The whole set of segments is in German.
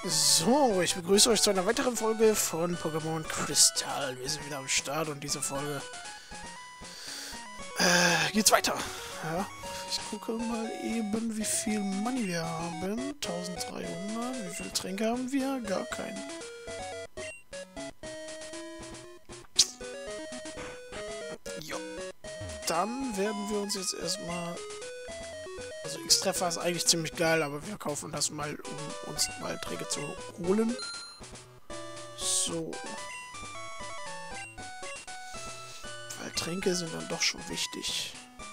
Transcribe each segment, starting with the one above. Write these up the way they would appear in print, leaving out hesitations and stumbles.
So, ich begrüße euch zu einer weiteren Folge von Pokémon Crystal. Wir sind wieder am Start und diese Folge geht's weiter. Ja, ich gucke mal eben, wie viel Money wir haben. 1300. Wie viele Tränke haben wir? Gar keinen. Jo. Dann werden wir uns jetzt erstmal... Also X-Treffer ist eigentlich ziemlich geil, aber wir kaufen das mal, um uns mal Tränke zu holen. So. Weil Tränke sind dann doch schon wichtig.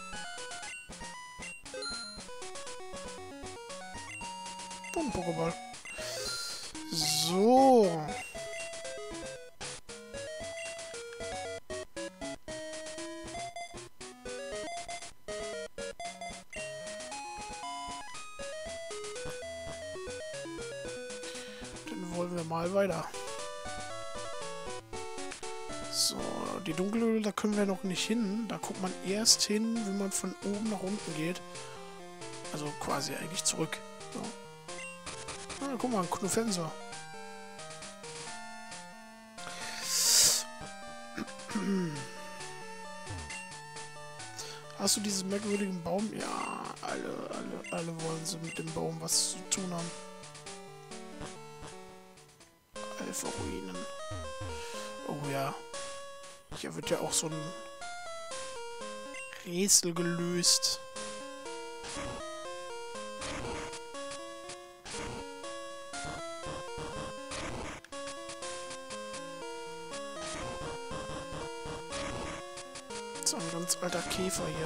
Und Pokéball. So. Dann wollen wir mal weiter. So, die Dunkelhöhle, da können wir noch nicht hin. Da guckt man erst hin, wenn man von oben nach unten geht. Also quasi eigentlich zurück. So. Ah, guck mal, ein Knuffensor. Hast du diesen merkwürdigen Baum? Ja, alle wollen sie mit dem Baum was zu tun haben. Alpha-Ruinen. Oh ja. Hier wird ja auch so ein Rätsel gelöst. So ein ganz alter Käfer hier.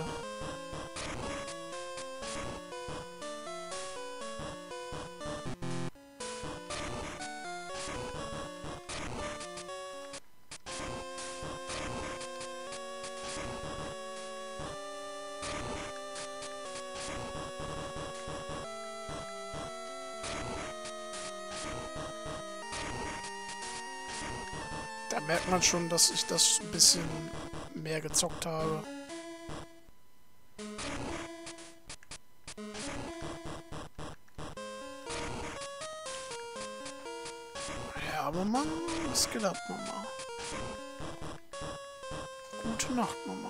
Da merkt man schon, dass ich das ein bisschen mehr gezockt habe. Ja, Mama, was geht ab, Mama? Gute Nacht, Mama.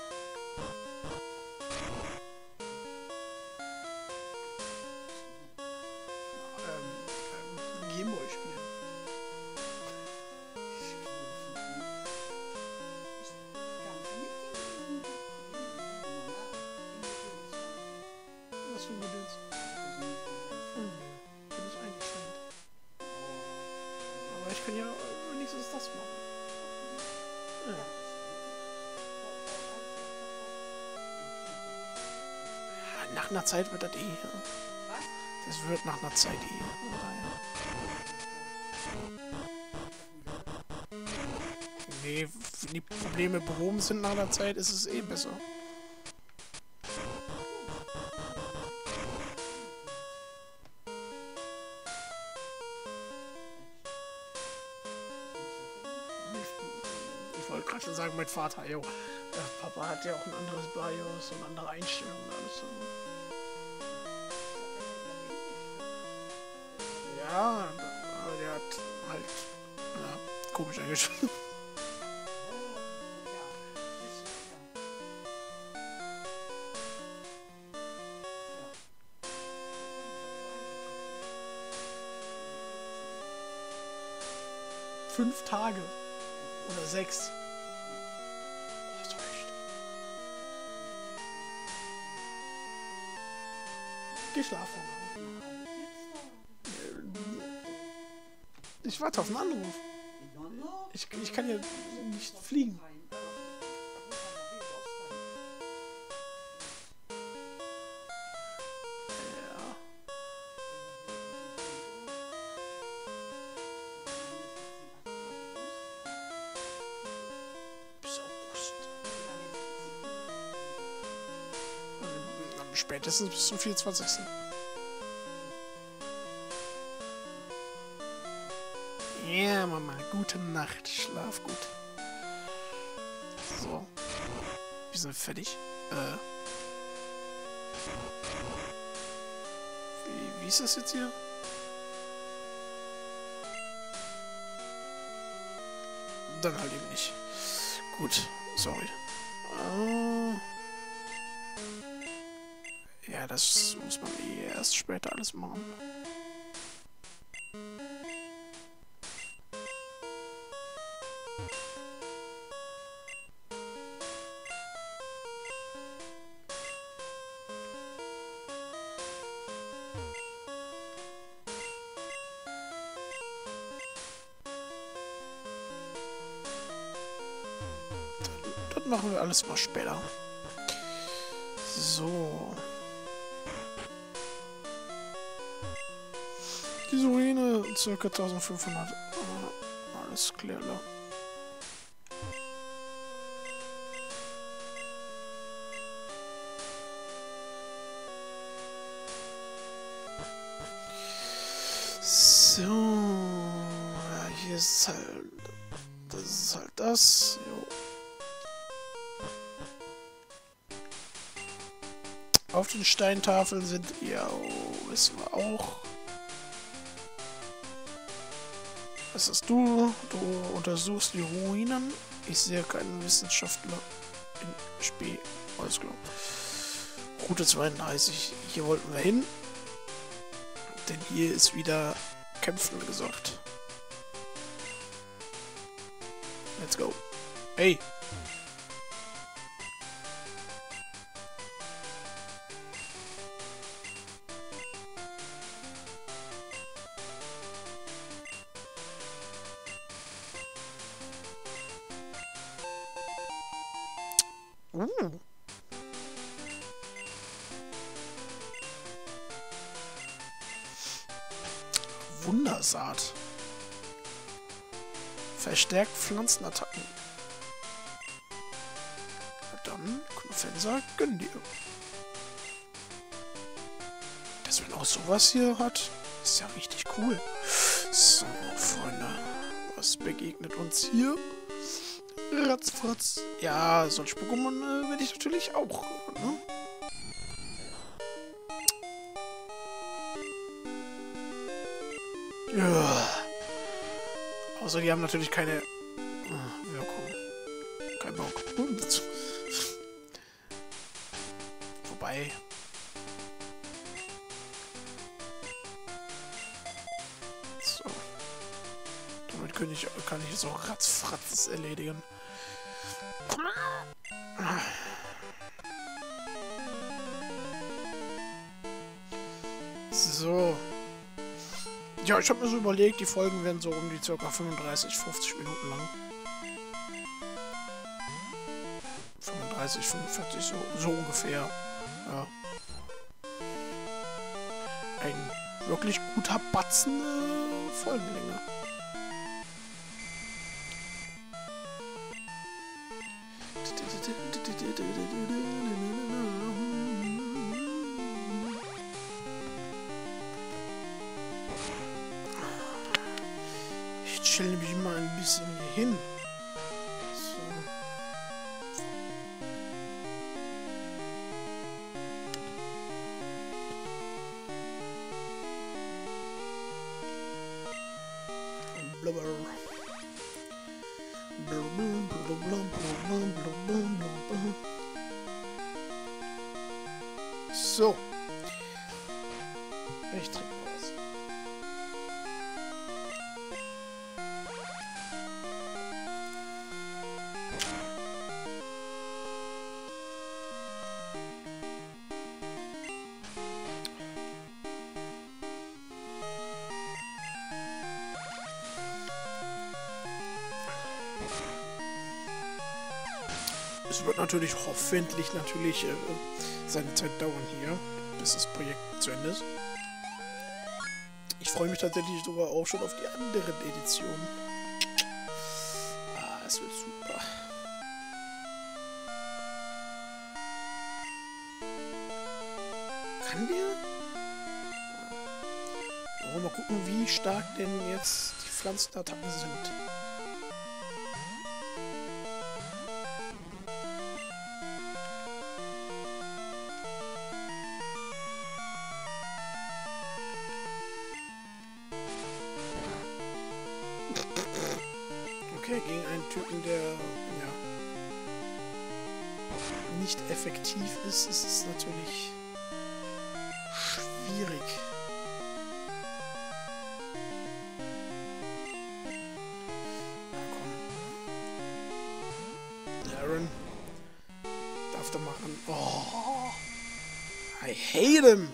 Gameboy spielen. Was für ein Gedöns? Bin ich eingeschränkt. Aber ich kann ja wenigstens das machen. Ja. Nach einer Zeit wird das eh. Ja. Das wird nach einer Zeit eh. Nee, wenn die Probleme behoben sind nach einer Zeit, ist es eh besser. Ich wollte gerade schon sagen, mein Vater, jo. Papa hat ja auch ein anderes BIOS und andere Einstellungen und alles. Ja, aber der hat halt, ja, komisch eingestellt. Fünf Tage. Oder 6. Hast du recht. Geh schlafen. Ich warte auf einen Anruf. Ich kann ja nicht fliegen. Spätestens bis zum 24. Ja, Mama, gute Nacht, schlaf gut. So. Wir sind fertig. Wie ist das jetzt hier? dann halt eben nicht. Gut, sorry. Ja, das muss man eh erst später alles machen. Das machen wir alles mal später. So. Diese Ruine, ca. 1500. Alles klar. So. Ja, hier ist halt. Das ist halt das. Jo. Auf den Steintafeln sind, ja, wissen wir auch. Was hast du? Du untersuchst die Ruinen. Ich sehe keinen Wissenschaftler in Spee. Alles klar. Route 32. Hier wollten wir hin. Denn hier ist wieder Kämpfen gesagt. Let's go. Hey! Wundersaat. Verstärkt Pflanzenattacken. Na dann, Knufenser, gönn dir. Dass man auch sowas hier hat, ist ja richtig cool. So, Freunde. Was begegnet uns hier? Ratzfratz. Ja, solche Pokémon will ich natürlich auch. Ne? Ja. Außer die haben natürlich keine Wirkung. Kein Bock. Wobei. So. Damit kann ich jetzt auch Ratzfratz erledigen. So. Ja, ich habe mir so überlegt, die Folgen werden so um die ca. 35, 50 Minuten lang. 35, 45, so ungefähr. Ja. Ein wirklich guter Batzen Folgenlänge. Ich chill mich mal ein bisschen hier hin. So. Blubber. So. Ich trinke was. Es wird natürlich hoffentlich seine Zeit dauern hier, bis das Projekt zu Ende ist. Ich freue mich tatsächlich sogar auch schon auf die anderen Editionen. Ah, es wird super. Kann der? Wollen wir mal gucken, wie stark denn jetzt die Pflanzenattacken sind. Okay, gegen einen Typen, der ja nicht effektiv ist, ist es natürlich schwierig. Na komm. Aaron darf da machen. Oh, I hate him.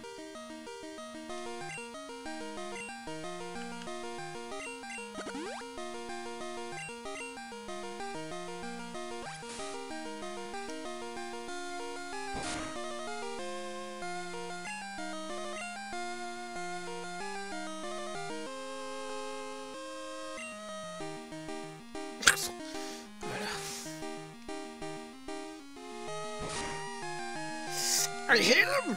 I hate him!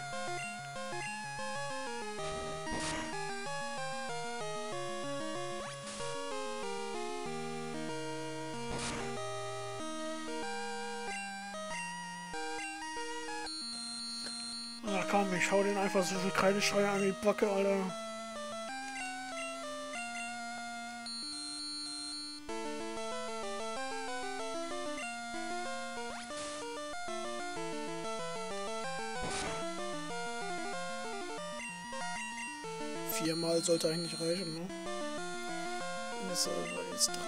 Na komm, ich hau den einfach so viel Kreidescheuer an die Backe, Alter. Viermal sollte eigentlich reichen, ne? Das war jetzt 3.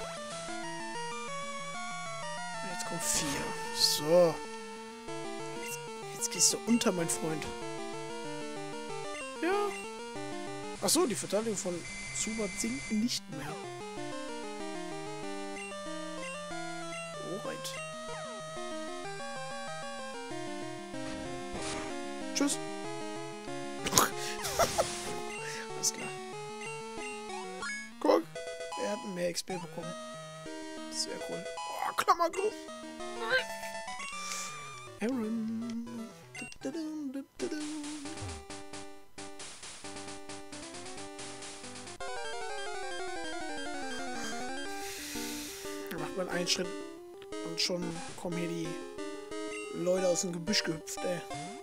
Jetzt kommt 4. So. Jetzt gehst du unter, mein Freund. Ja. Achso, die Verteidigung von Zubat sinkt nicht mehr. Alright. Tschüss. Alles klar. Guck, er hat mehr XP bekommen. Sehr cool. Oh, Klammergriff. Aaron. Da macht man einen Schritt und schon kommen hier die Leute aus dem Gebüsch gehüpft, ey.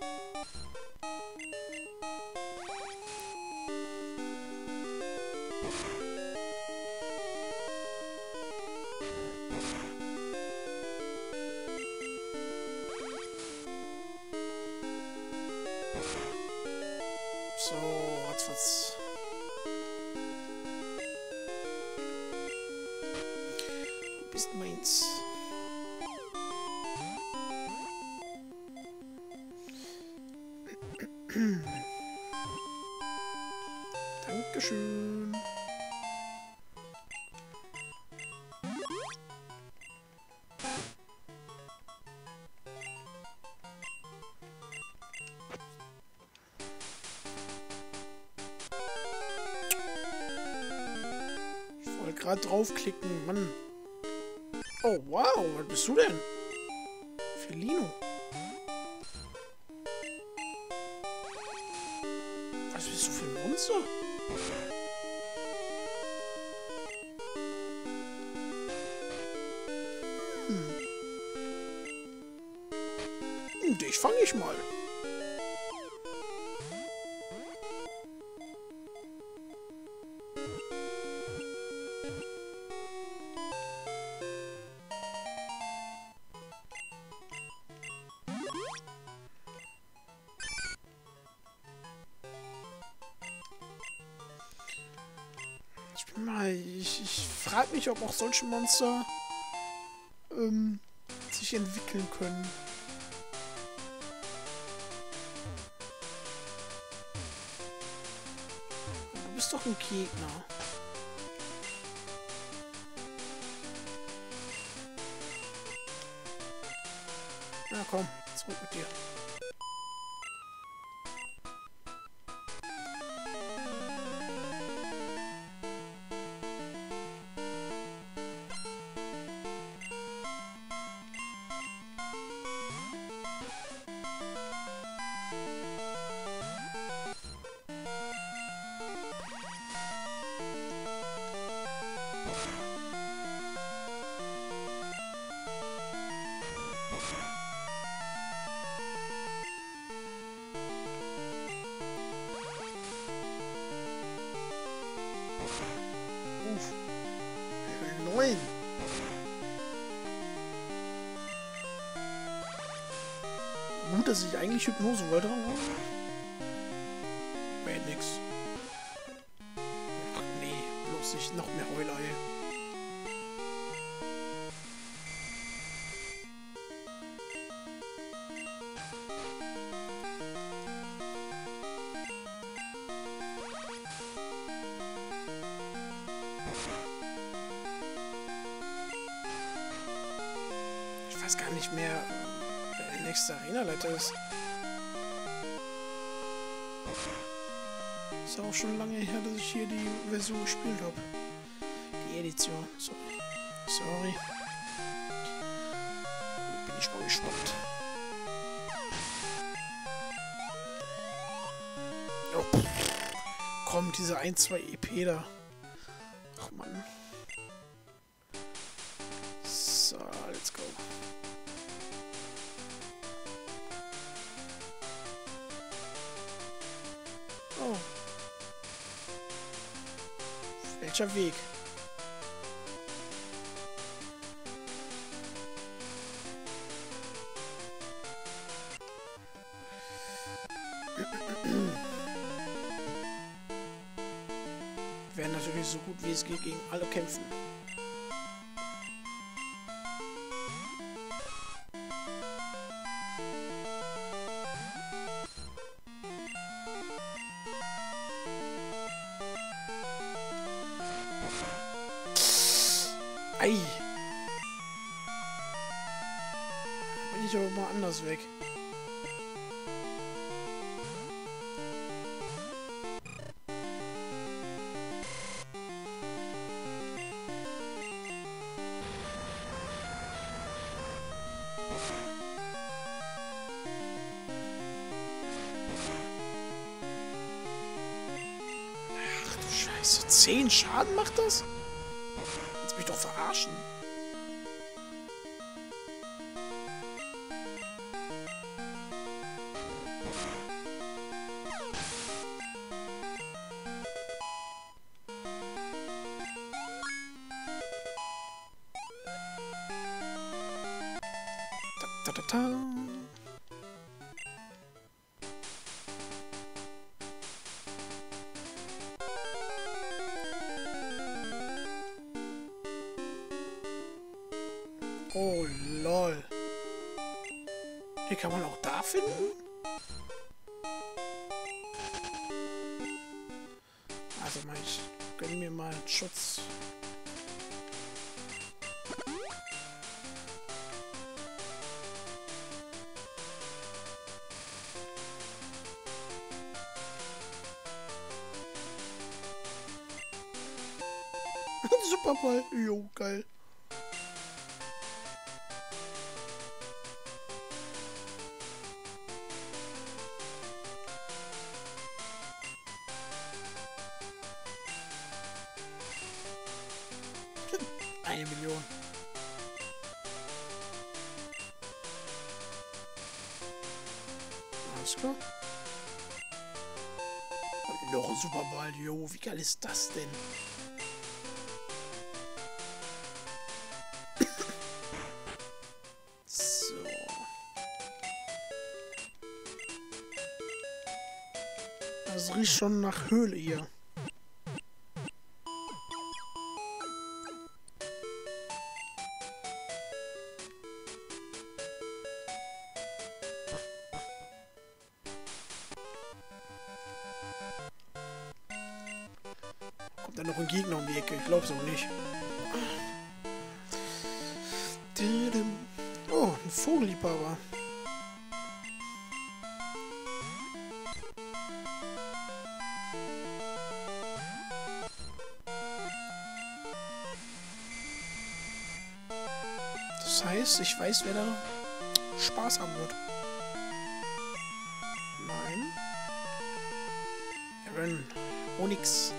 So, ratzfatz. Du bist meins. Dankeschön. Gerade draufklicken, Mann. Oh, wow, was bist du denn? Felino. Was bist du für ein Monster? Dich fange ich mal. Ich frage mich, ob auch solche Monster sich entwickeln können. Du bist doch ein Gegner. Na komm, zurück mit dir. Level 9. Gut, dass ich eigentlich Hypnose wollte. Wäre nix. Ach nee, bloß nicht noch mehr Heulerei. Ich weiß gar nicht mehr, wer der nächste Arenaleiter ist. Ist auch schon lange her, dass ich hier die Version gespielt habe. Die Edition. So. Sorry. Bin ich mal gespannt. Oh. Komm, diese 1-2 EP da. Ach Mann. So, let's go. Oh. Welcher Weg? Wir werden natürlich so gut wie es geht gegen alle kämpfen. Ei! Bin ich aber mal anders weg. Ach du Scheiße, 10 Schaden macht das? Willst mich doch verarschen. Da, da, da, da. Oh, lol. Die kann man auch da finden? Also mal, ich gönn mir mal Schutz. Superball. Jo, geil. Eine Million. Alles klar. Und noch ein Superball. Jo, wie geil ist das denn? So. Das riecht schon nach Höhle hier. Kommt da noch ein Gegner um die Ecke? Ich glaub's auch nicht. Oh, ein Vogelliebhaber. Das heißt, ich weiß, wer da Spaß haben wird. Nein. Aaron. Onyx.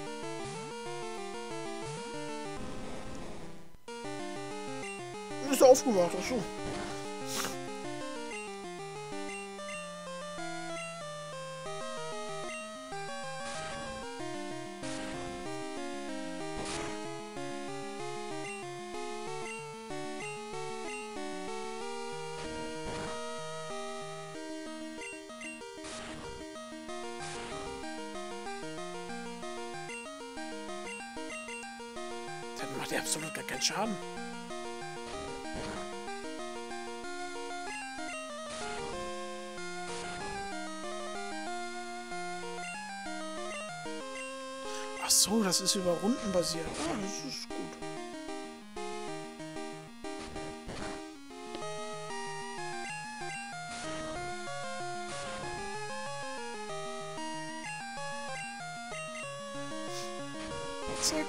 Ist er aufgewacht, ach so. Macht ja absolut gar keinen Schaden. Ach so, das ist über Runden basiert. Ah, das ist gut. Zack.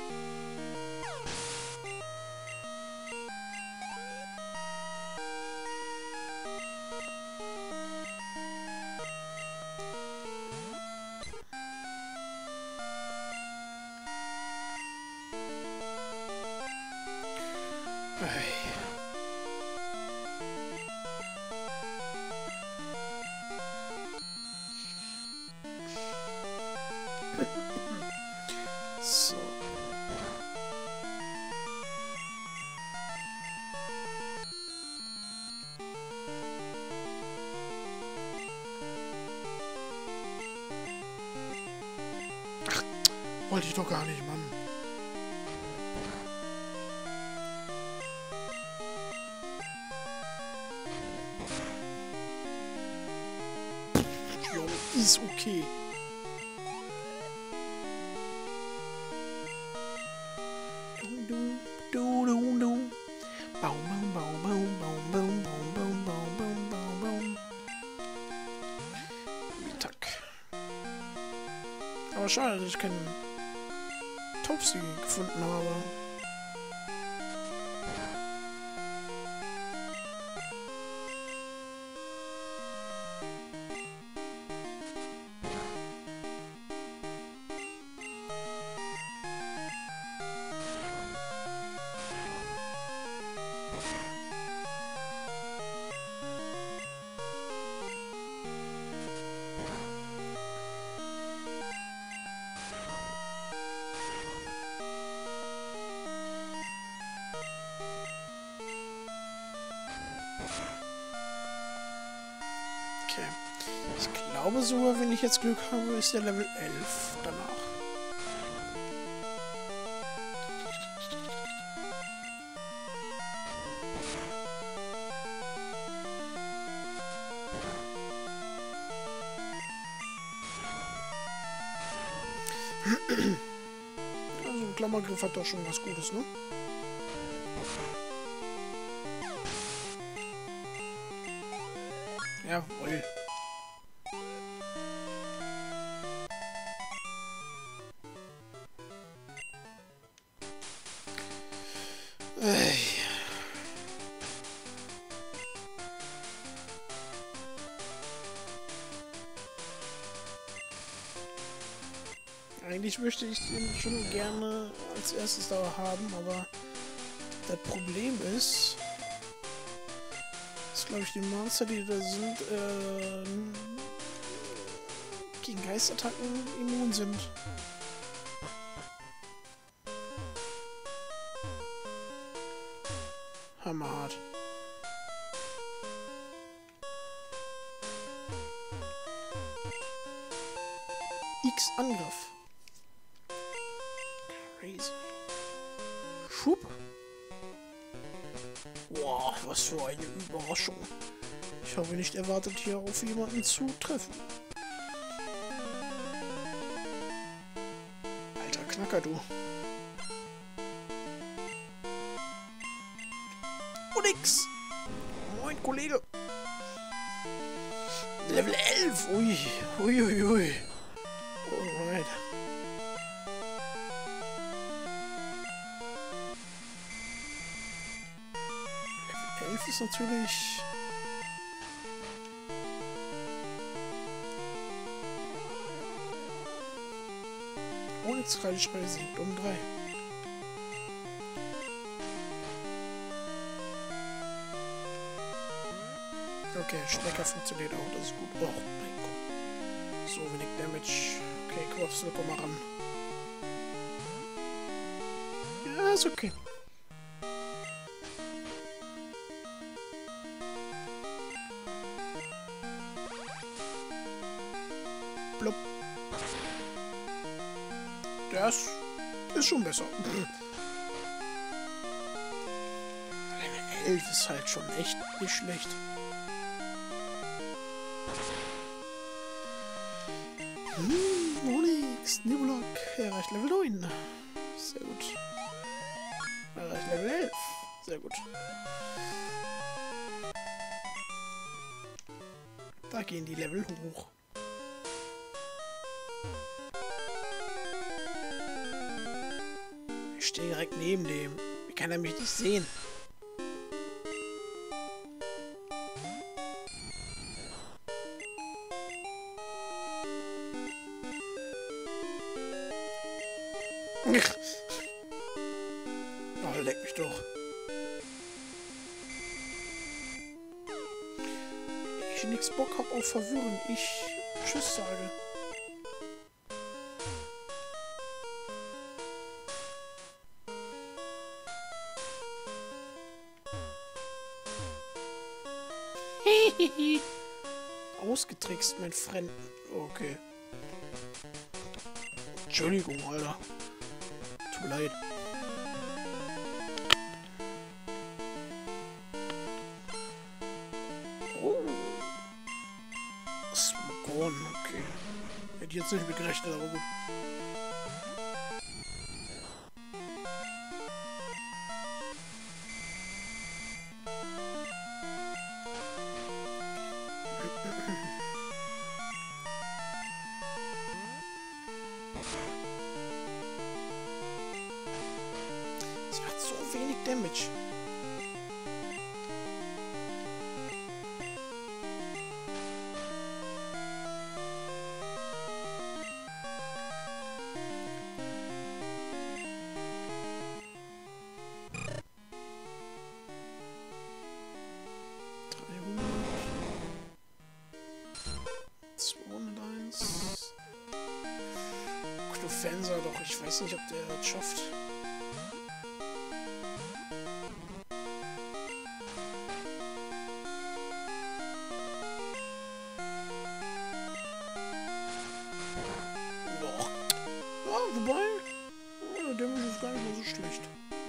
So. Ach, wollte ich doch gar nicht, Mann. Jo, ist okay. Aber schade, dass ich keinen Topsy gefunden habe. Okay. Ich glaube sogar, wenn ich jetzt Glück habe, ist der Level 11 danach. Also ein Klammergriff hat doch schon was Gutes, ne? Jawohl. Eigentlich möchte ich den schon gerne als erstes da haben, aber das Problem ist, dass, glaube ich, die Monster, die da sind, gegen Geistattacken immun sind. Hammerhart. X Angriff. Crazy. Schub. Wow, was für eine Überraschung. Ich habe nicht erwartet, hier auf jemanden zu treffen. Alter Knacker, du. Und nix. Moin, Kollege. Level 11. Ui. Uiuiui. Alright. Level 11 ist natürlich... Onyx-Kreisschrei siegt um 3. Okay, Stecker funktioniert auch, das ist gut. Oh mein Gott. So wenig Damage. Okay, Quapsel, komm mal ran. Ja, ist okay. Blub. Das ist schon besser. 11 ist halt schon echt nicht schlecht. Onyx, Nebulok, erreicht Level 9. Sehr gut. Erreicht Level 11. Sehr gut. Da gehen die Level hoch. Ich stehe direkt neben dem. Wie kann er mich nicht sehen? Oh, leck mich doch. Ich nix Bock hab auf Verwirren. Ich Tschüss sage. Ausgetrickst, mein Freund. Okay. Entschuldigung, Alter. Tut mir leid. Oh. Smogon, okay. Hätte jetzt nicht mit gerechnet, aber gut. Das macht so wenig Damage. Fencer, doch ich weiß nicht, ob der das schafft. Doch. Ja, wobei, der Damage ist gar nicht mal so schlecht.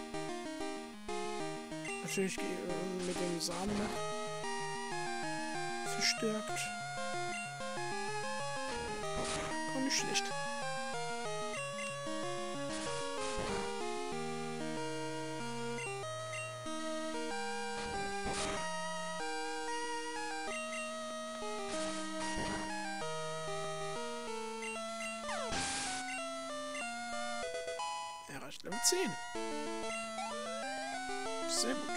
Natürlich mit dem Samen noch verstärkt. Gar nicht schlecht. Erreicht Level 10. Sehr gut.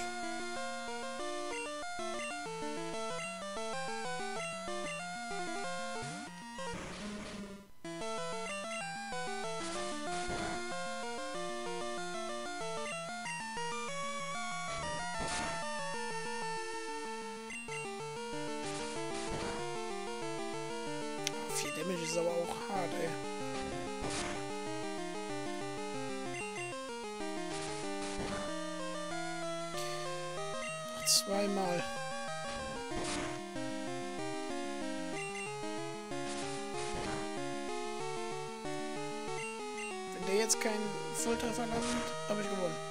Damage ist aber auch hart, ey. Noch zweimal. Wenn der jetzt keinen Volltreffer landet, habe ich gewonnen.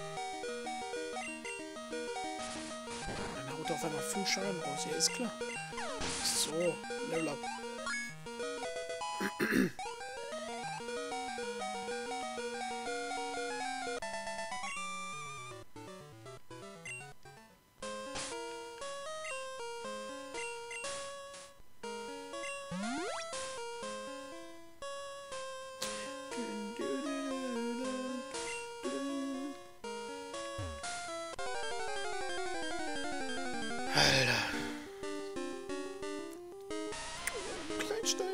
Dann haut er auf einmal 5 Schaden raus, ja, ist klar. So, Level up. Alter. Kleinstein.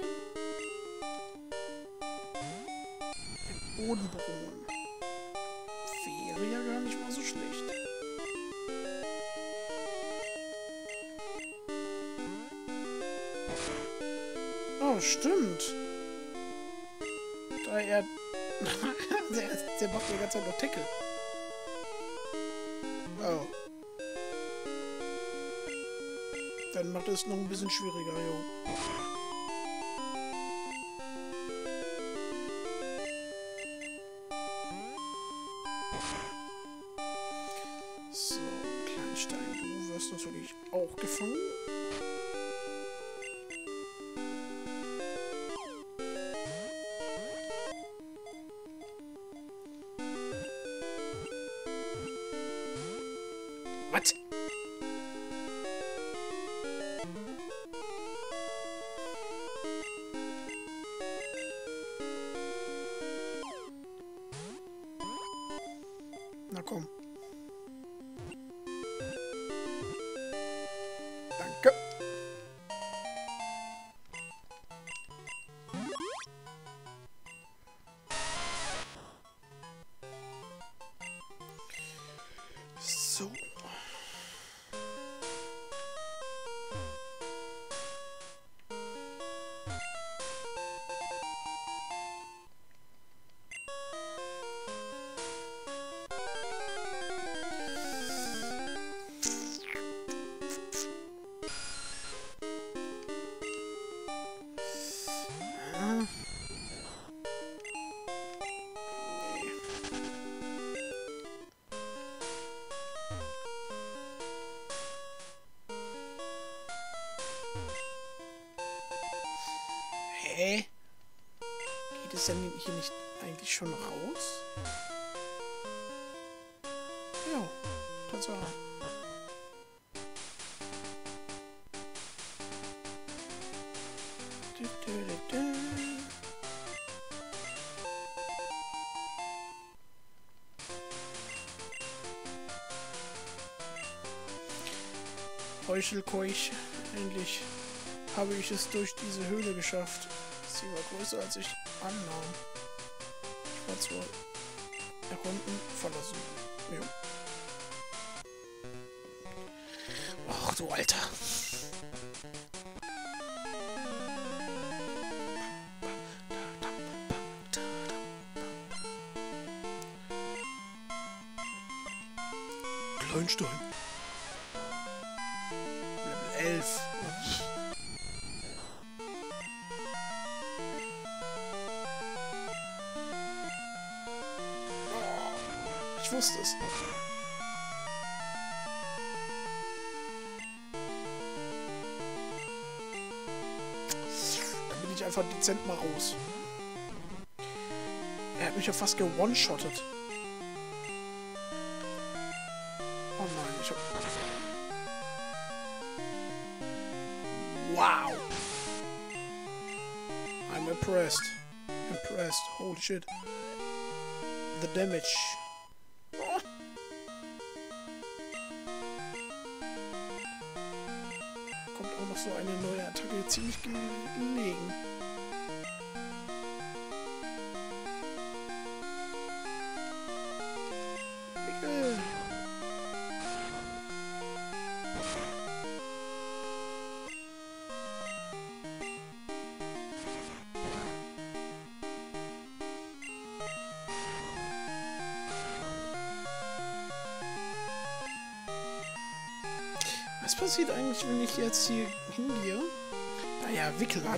Bodenbrunnen. Wäre ja gar nicht mal so schlecht. Oh, stimmt. Da er... der macht die ganze Zeit noch Tackle. Oh. Dann macht es noch ein bisschen schwieriger, jo. So, klein Stein, du wirst natürlich auch gefangen. Was? Na komm. Danke. So. Hä? Geht es denn hier nicht eigentlich schon raus? Ja, Tatsache. Heuchelkeuch, endlich habe ich es durch diese Höhle geschafft. Sie war größer, als ich annahm. Ich war zwar erkunden verlassen. Ja. Ach du Alter. Kleinstein. Level 11. Ich wusste es. Dann bin ich einfach dezent mal raus. Er hat mich ja fast gewone-shottet. Oh nein, ich hab... Wow! I'm impressed. Impressed. Holy shit. The damage. Oh. Kommt auch noch so eine neue Attacke ziemlich gelegen. Was passiert eigentlich, wenn ich jetzt hier hingehe, da er Wickel hat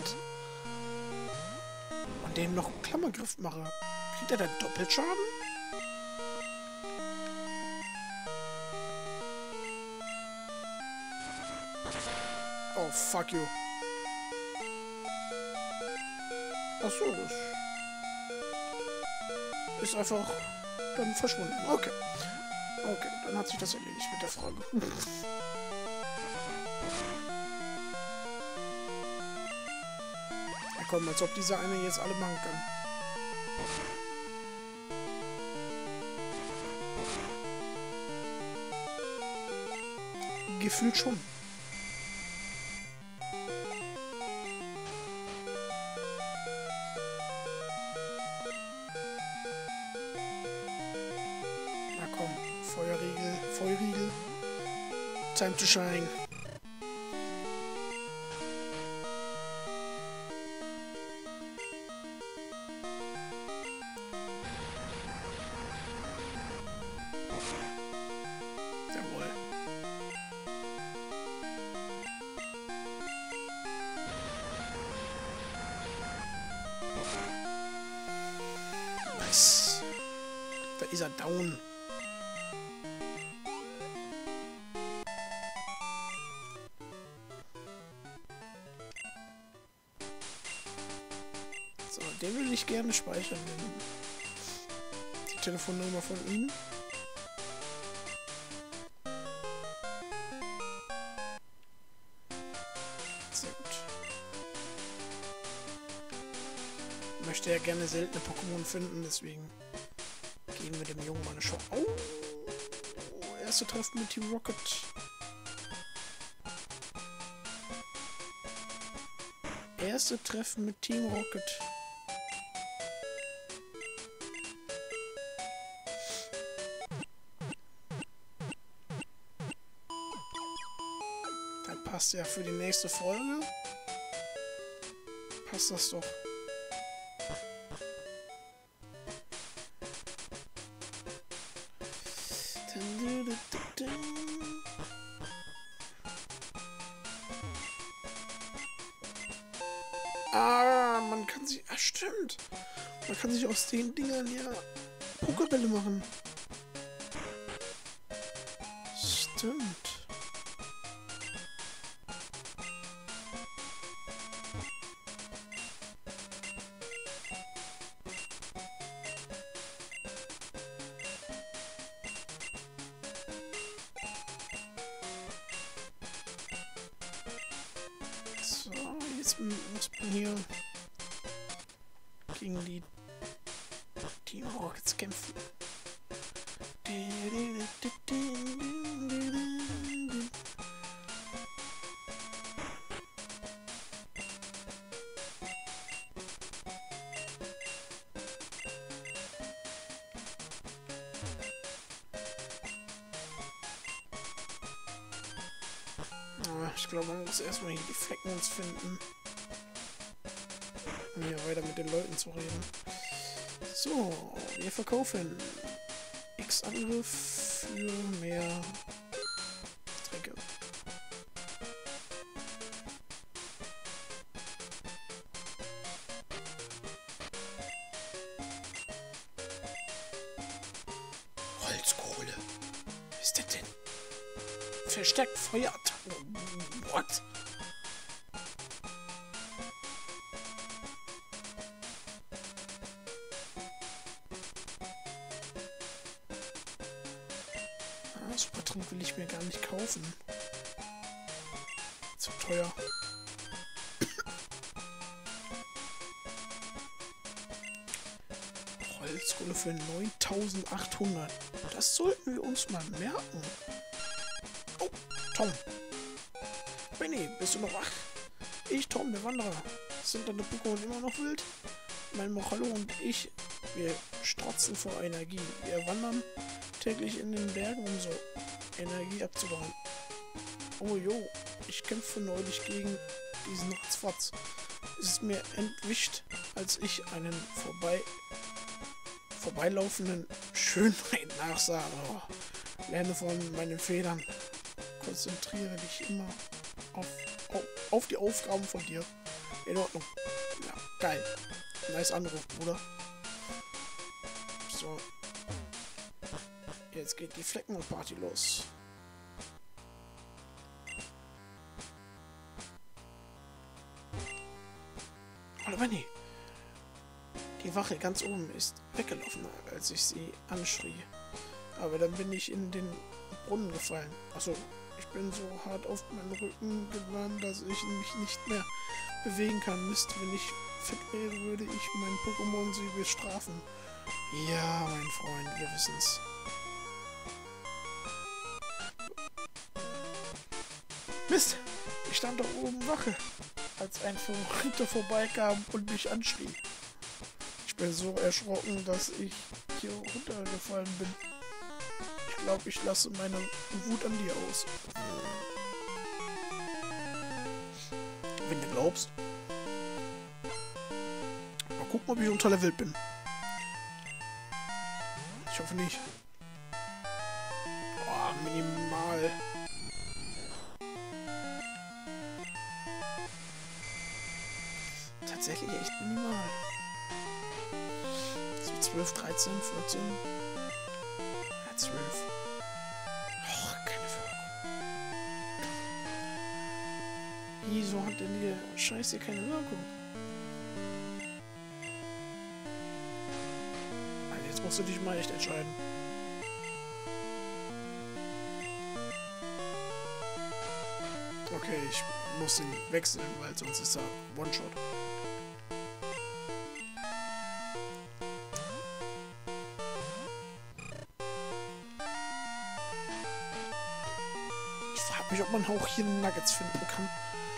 und dem noch einen Klammergriff mache? Kriegt er da Doppelschaden? Oh, fuck you. Achso, das ist einfach dann verschwunden. Okay. Okay, dann hat sich das erledigt mit der Frage. Ja, komm, als ob dieser eine jetzt alle machen kann. Gefühlt schon. Na komm, Feuerriegel, Feuerriegel. Time to shine. Jawohl. Nice. Da ist er down. gerne speichern. Die Telefonnummer von Ihnen. Sehr gut. Ich möchte ja gerne seltene Pokémon finden, deswegen gehen wir dem Jungen mal eine Chance. Oh! Erste Treffen mit Team Rocket. Erste Treffen mit Team Rocket. Dann passt ja für die nächste Folge. Passt das doch. Ah, man kann sich... Ah, stimmt. Man kann sich aus den Dingern ja Pokébälle machen. Stimmt. So, jetzt muss man hier gegen die Team Rockets kämpfen. Ich glaube, man muss erstmal hier die Flecken uns finden. Um hier weiter mit den Leuten zu reden. So, wir verkaufen X-Angriff für mehr Tränke. Holzkohle. Was ist das denn? Verstärkt Feuerattacken. What? Ah, Supertrank will ich mir gar nicht kaufen. Zu teuer. Holzkohle für 9800. Das sollten wir uns mal merken. Oh, Tom. Benny, bist du noch wach? Ich, Tom, der Wanderer. Sind deine Pokémon immer noch wild? Mein Mochallo und ich, wir strotzen vor Energie. Wir wandern täglich in den Bergen, um so Energie abzubauen. Oh jo, ich kämpfe neulich gegen diesen Ratzfatz. Es ist mir entwischt, als ich einen vorbeilaufenden Schönheit nachsah. Oh, lerne von meinen Fehlern. Konzentriere dich immer auf die Aufgaben von dir. In Ordnung. Ja, geil. Nice Anruf, Bruder. So. Jetzt geht die Fleckenparty los. Hallo Benny. Die Wache ganz oben ist weggelaufen, als ich sie anschrie. Aber dann bin ich in den Brunnen gefallen. Achso, ich bin so hart auf meinen Rücken gelandet, dass ich mich nicht mehr bewegen kann. Mist, wenn ich fit wäre, würde ich mein Pokémon sie bestrafen. Ja, mein Freund, wir wissen's. Mist, ich stand da oben Wache, als ein Verrückter vorbeikam und mich anschrie. Ich bin so erschrocken, dass ich hier runtergefallen bin. Ich glaube, ich lasse meine Wut an dir aus. Wenn du glaubst. Mal gucken, ob ich unter Level bin. Ich hoffe nicht. Oh, minimal. Tatsächlich echt minimal. So 12, 13, 14. Ja, 12. Oh, keine Wirkung. Wieso hat denn die Scheiße keine Wirkung? musst du dich mal echt entscheiden. Okay, ich muss ihn wechseln, weil sonst ist er One-Shot. Ich frage mich, ob man auch hier Nuggets finden kann.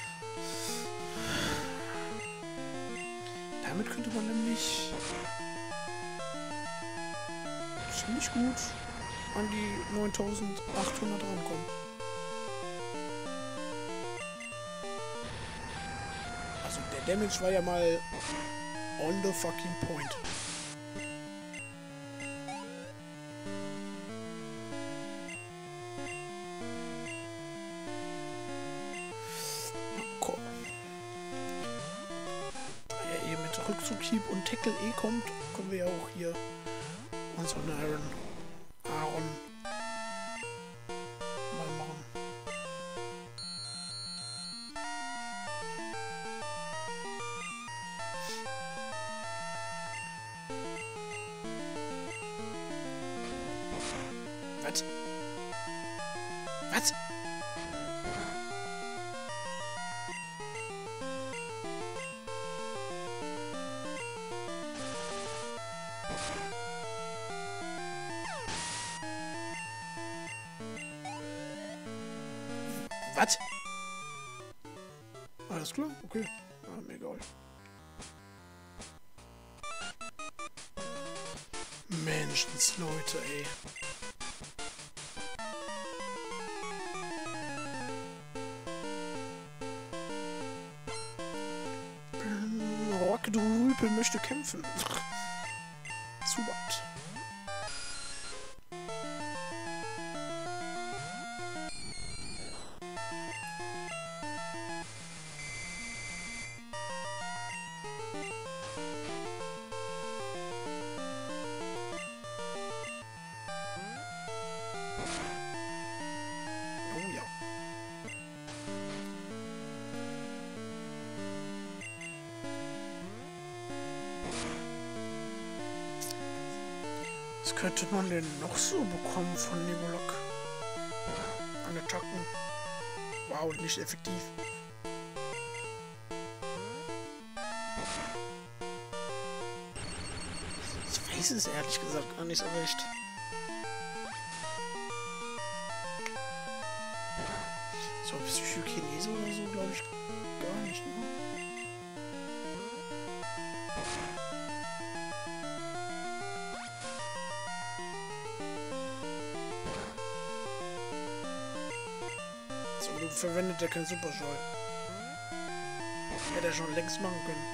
Damit könnte man nämlich ziemlich gut an die 9800 rankommen. Also der Damage war ja mal on the fucking point. Komm. Da er hier mit Rückzughieb und Tackle kommt, können wir ja auch hier unseren Aaron mal machen. Was? Was? Was? Alles klar? Okay. Ja, mir egal. Menschensleute, ey. Rock du Rüpel möchte kämpfen. Zu weit. Oh ja. Was könnte man denn noch so bekommen von Nebulok? An Attacken. Wow, nicht effektiv. Ich weiß es ehrlich gesagt gar nicht so recht. So Psychokinese oder so, glaube ich, gar nicht. Ne? So, du verwendet ja kein Superscheu. Hätte er schon längst machen können.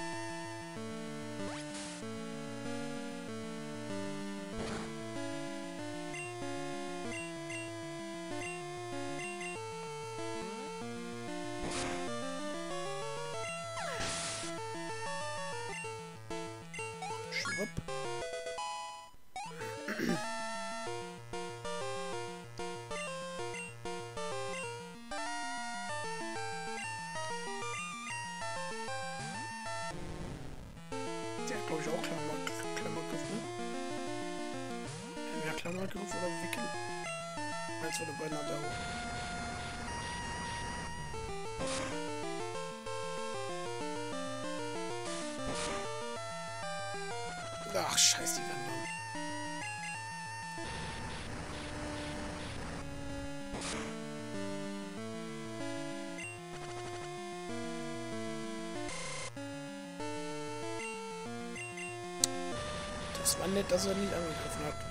Schwupp. Der hat, glaube ich, auch Klammergriff, ne? Entweder Klammergriff oder Wickel. Eins von den beiden hat er auch. Ach, scheiß die Wände. Das war nett, dass er nicht angegriffen hat.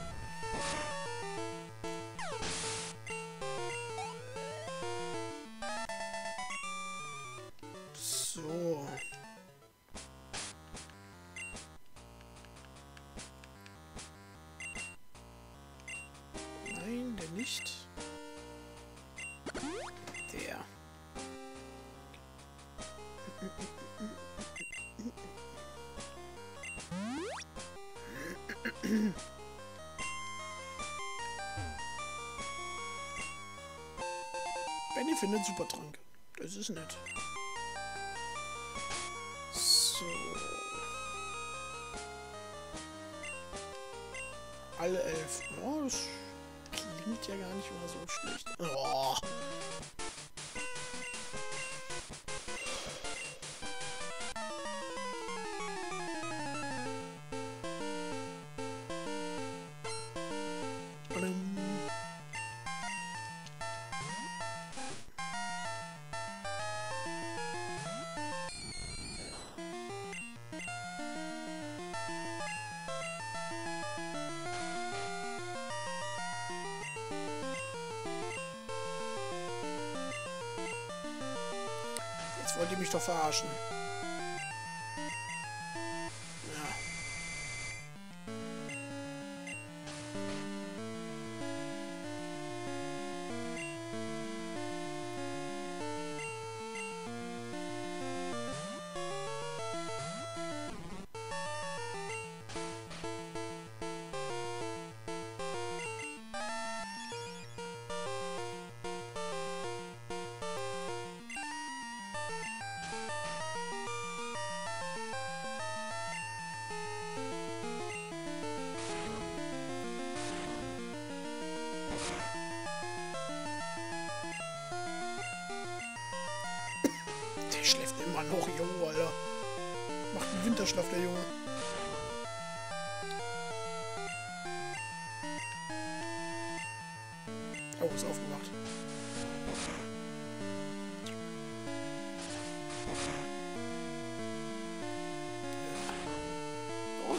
So. Nein, der nicht. Der. Benny findet Supertrank. Das ist nett. So. alle 11. Oh, das klingt ja gar nicht mal so schlecht. Oh. Jetzt wollt ihr mich doch verarschen. Ja. Der schläft immer noch, Junge, Alter. Macht einen Winterschlaf, der Junge. Oh, ist aufgemacht. Oh.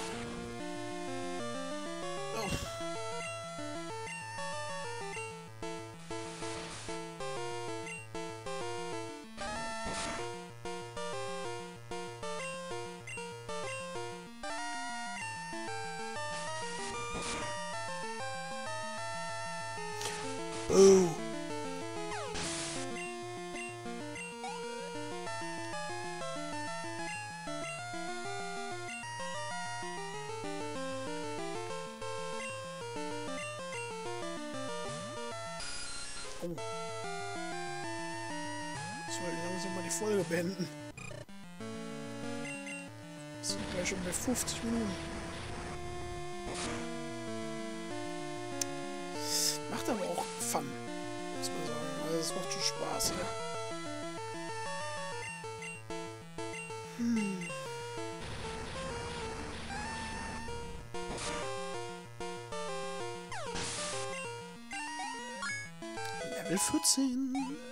Oh. Oh. Oh. Ich wollte langsam mal die Folge beenden. Wir sind gleich schon bei 50 Minuten. Macht aber auch Fun, muss man sagen. Also es macht schon Spaß, ja. Level 14.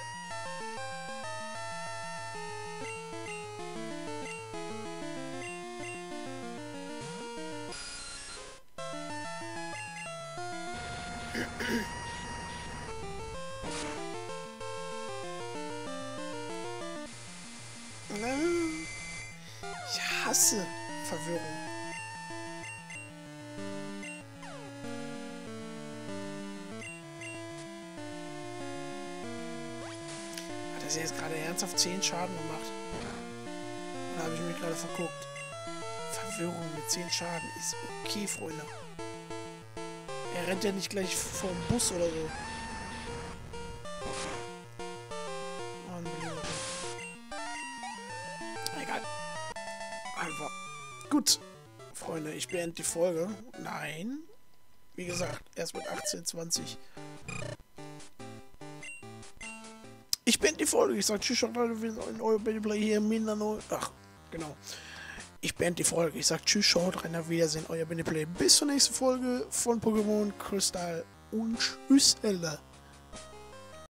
Ich hasse Verwirrung. Hat er jetzt gerade ernsthaft 10 Schaden gemacht? Oder habe ich mich gerade verguckt? Verwirrung mit 10 Schaden ist okay, Freunde. Er rennt ja nicht gleich vor dem Bus oder so. Egal. Einfach. Gut. Freunde, ich beende die Folge. Nein. Wie gesagt, erst mit 18, 20. Ich beende die Folge. Ich sage tschüss, Leute. Wir sind in euer Babyplay hier in Mindanao. Ach, genau. Ich beende die Folge. Ich sage tschüss, schaut rein, auf Wiedersehen, euer Babyplay. Bis zur nächsten Folge von Pokémon Kristall und tschüss, Ella.